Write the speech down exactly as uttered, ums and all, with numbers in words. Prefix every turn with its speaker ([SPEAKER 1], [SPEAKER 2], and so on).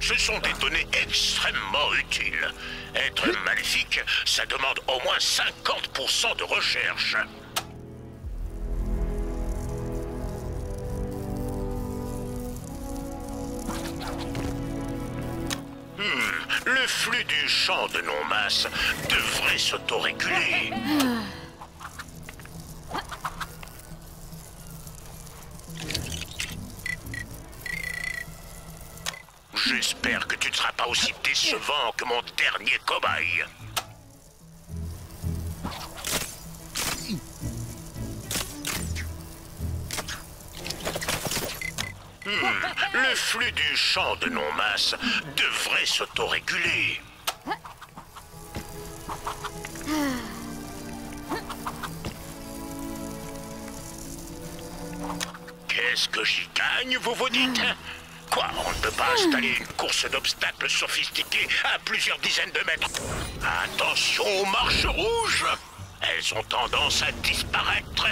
[SPEAKER 1] Ce sont des données extrêmement utiles. Être maléfique, ça demande au moins cinquante pour cent de recherche. Hmm, le flux du champ de non-masse devrait s'autoréguler. J'espère que tu ne seras pas aussi décevant que mon dernier cobaye. Hmm, le flux du champ de non-masse devrait s'autoréguler. Qu'est-ce que j'y gagne, vous vous dites? Quoi, on ne peut pas installer une course d'obstacles sophistiquée à plusieurs dizaines de mètres? Attention aux marches rouges! Elles ont tendance à disparaître